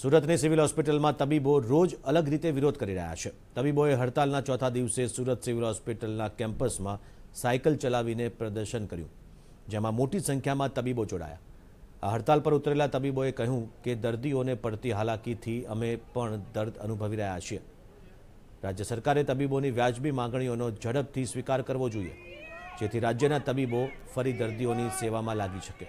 સુરતની સિવિલ હોસ્પિટલમાં તબીબો રોજ અલગ રીતે વિરોધ કરી રહ્યા છે। તબીબોએ હડતાલના ચોથા દિવસે સુરત સિવિલ હોસ્પિટલના કેમ્પસમાં સાયકલ ચલાવીને પ્રદર્શન કર્યું, જેમાં મોટી સંખ્યામાં તબીબો જોડાયા। આ હડતાલ પર ઉતરેલા તબીબોએ કહ્યું કે દર્દીઓને પડતી હાલાકીથી અમે પણ દર્દ અનુભવી રહ્યા છીએ। રાજ્ય સરકારે તબીબોની વ્યાજબી માંગણીઓનો ઝડપથી સ્વીકાર કરવો જોઈએ, જેથી રાજ્યના તબીબો ફરી દર્દીઓની સેવામાં લાગી શકે।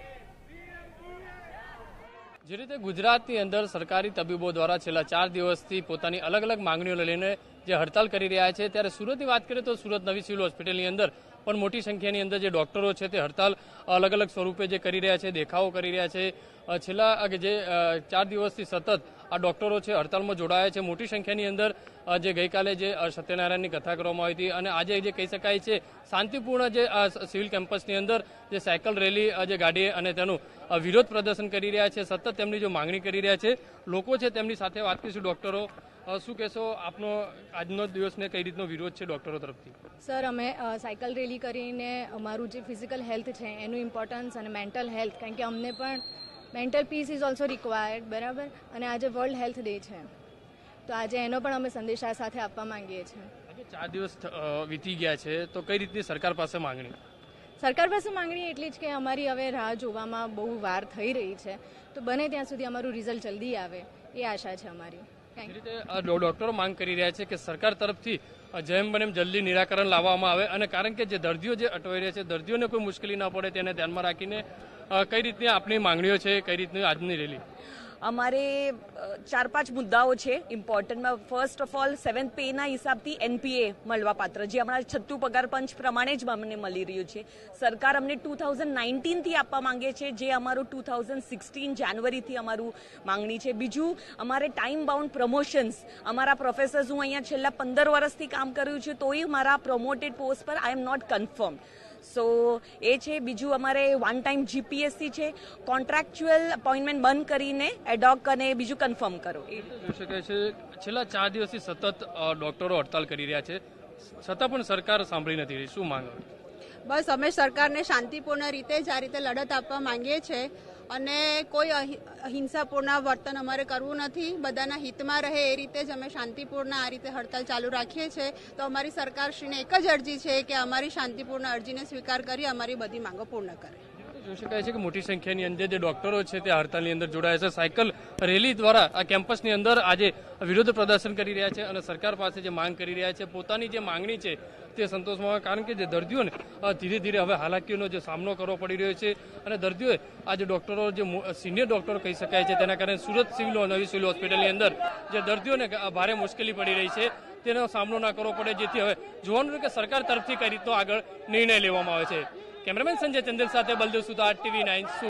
જે રીતે ગુજરાતની અંદર સરકારી તબીબો દ્વારા છેલ્લા 4 દિવસથી પોતાની અલગ અલગ માંગણીઓ લઈને જે હડતાલ કરી રહ્યા છે, ત્યારે સુરતની વાત કરીએ તો સુરત નવી સિવિલ હોસ્પિટલની અંદર પણ મોટી સંખ્યાની અંદર જે ડોક્ટરો છે તે હડતાલ અલગ અલગ સ્વરૂપે જે કરી રહ્યા છે, દેખાવો કરી રહ્યા છે। છેલ્લા જે 4 દિવસથી સતત આ ડોક્ટરો છે હડતાલમાં જોડાયા છે। મોટી સંખ્યાની અંદર જે ગઈકાલે જે સત્યનારાયણની કથા કરવામાં આવી હતી અને આજે જે કહી શકાય છે શાંતિપૂર્ણ જે સિવિલ કેમ્પસની અંદર જે સાયકલ રેલી જે ગાડી અને તેનું વિરોધ પ્રદર્શન કરી રહ્યા છે, સતત તેમની જો માંગણી કરી રહ્યા છે લોકો છે, તેમની સાથે વાત કરીશું। ડોક્ટરો, શું કહેશો, આપનો આજનો દિવસને કઈ રીતનો વિરોધ છે ડોક્ટરો તરફથી? સર, અમે સાયકલ રેલી કરીને અમારું જે ફિઝિકલ હેલ્થ છે એનું ઇમ્પોર્ટન્સ અને મેન્ટલ હેલ્થ, કારણ કે અમને પણ mental peace is also required, બરાબર। અને આજે વર્લ્ડ હેલ્થ ડે છે, તો આજે એનો પણ અમે સંદેશા સાથે આપવા માંગીએ છીએ। આજે 4 દિવસ વીતી ગયા છે, તો કઈ રીતની સરકાર પાસે માંગણી? સરકાર પાસે માંગણી એટલી જ કે અમારી હવે રાહ જોવામાં બહુ વાર થઈ રહી છે, તો બને ત્યાં સુધી અમારું રિઝલ્ટ જલ્દી આવે એ આશા છે અમારી। એ રીતે ડોક્ટરો માંગ કરી રહ્યા છે કે સરકાર તરફથી જેમ બને જલ્દી નિરાકરણ લાવવામાં આવે, અને કારણ કે જે દર્દીઓ જે અટવાઈ રહ્યા છે, દર્દીઓને કોઈ મુશ્કેલી ના પડે તેને ધ્યાનમાં રાખીને કઈ રીતની આપની માંગણીઓ છે, કઈ રીતની આજની રેલી? અમારે 4-5 મુદ્દાઓ છે ઇમ્પોર્ટન્ટમાં। ફર્સ્ટ ઓફ ઓલ 7th પેના હિસાબથી NPA મળવાપાત્ર, જે હમણાં 36 પગાર પંચ પ્રમાણે જ અમને મળી રહ્યું છે। સરકાર અમને 2019થી આપવા માંગે છે, જે અમારું 2016 જાન્યુઆરીથી અમારું માંગણી છે। બીજું, અમારે ટાઈમ બાઉન્ડ પ્રમોશન્સ, અમારા પ્રોફેસર્સ, હું અહીંયા છેલ્લા 15 વર્ષથી કામ કર્યું છે તોય મારા પ્રોમોટેડ પોસ્ટ પર આઈ એમ નોટ કન્ફર્મ, સો એ છે। બીજું, અમારે વન ટાઈમ GPSC છે, કોન્ટ્રાક્ચ્યુઅલ અપોઇન્ટમેન્ટ બંધ કરીને એડોક અને બીજું કન્ફર્મ કરો। જોઈ શકાય છે છેલ્લા 4 દિવસથી સતત ડોક્ટરો હડતાલ કરી રહ્યા છે, છતાં પણ સરકાર સાંભળી નથી રહી, શું માંગ? બસ અમે સરકારને શાંતિપૂર્ણ રીતે જ આ રીતે લડત આપવા માંગીએ છીએ, અને કોઈ અહિંસાપૂર્ણ વર્તન અમારે કરવું નથી। બધાના હિતમાં રહે એ રીતે જ અમે શાંતિપૂર્ણ આ રીતે હડતાલ ચાલુ રાખીએ છીએ। તો અમારી સરકારશ્રીને એક જ અરજી છે કે અમારી શાંતિપૂર્ણ અરજીને સ્વીકાર કરી અમારી બધી માંગો પૂર્ણ કરે। જોઈ શકાય છે કે મોટી સંખ્યાની અંદર જે ડોક્ટરો છે તે હડતાલની અંદર જોડાયા છે, સાયકલ રેલી દ્વારા આ કેમ્પસની અંદર આજે વિરોધ પ્રદર્શન કરી રહ્યા છે અને સરકાર પાસે જે માંગ કરી રહ્યા છે, પોતાની જે માંગણી છે તે સંતોષમાં, કારણ કે જે દર્દીઓને ધીરે ધીરે હવે હાલાકીઓનો જે સામનો કરવો પડી રહ્યો છે, અને દર્દીઓએ આજે ડોક્ટરો જે સિનિયર ડોક્ટરો કહી શકાય છે તેના કારણે સુરત નવી સિવિલ હોસ્પિટલની અંદર જે દર્દીઓને ભારે મુશ્કેલી પડી રહી છે તેનો સામનો ના કરવો પડે, જેથી હવે જોવાનું કે સરકાર તરફથી કઈ રીતનો આગળ નિર્ણય લેવામાં આવે છે। કેમેરામેન સંજય ચંદેલ સાથે બલદેવ સુતાર, TV9।